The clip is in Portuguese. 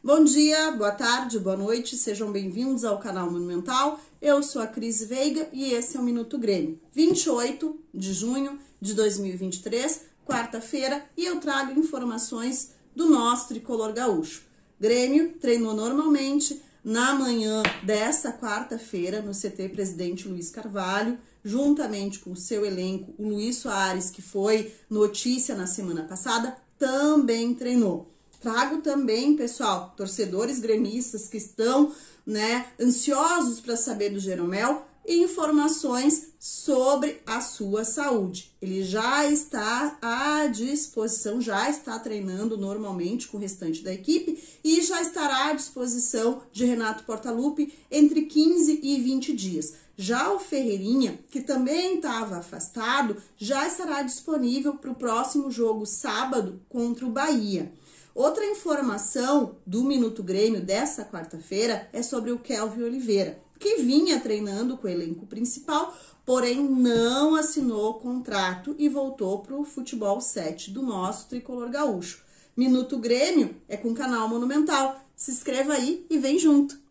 Bom dia, boa tarde, boa noite, sejam bem-vindos ao canal Monumental. Eu sou a Cris Veiga e esse é o Minuto Grêmio. 28 de junho de 2023, quarta-feira, e eu trago informações do nosso tricolor gaúcho. Grêmio treinou normalmente na manhã desta quarta-feira no CT Presidente Luiz Carvalho, juntamente com o seu elenco. O Luiz Soares, que foi notícia na semana passada, também treinou. Trago também, pessoal, torcedores gremistas que estão, ansiosos para saber do Jeromel, informações sobre a sua saúde. Ele já está à disposição, já está treinando normalmente com o restante da equipe e já estará à disposição de Renato Portaluppi entre 15 e 20 dias. Já o Ferreirinha, que também estava afastado, já estará disponível para o próximo jogo sábado contra o Bahia. Outra informação do Minuto Grêmio desta quarta-feira é sobre o Kelvin Oliveira, que vinha treinando com o elenco principal, porém não assinou contrato e voltou para o futebol 7 do nosso tricolor gaúcho. Minuto Grêmio é com o canal Monumental. Se inscreva aí e vem junto!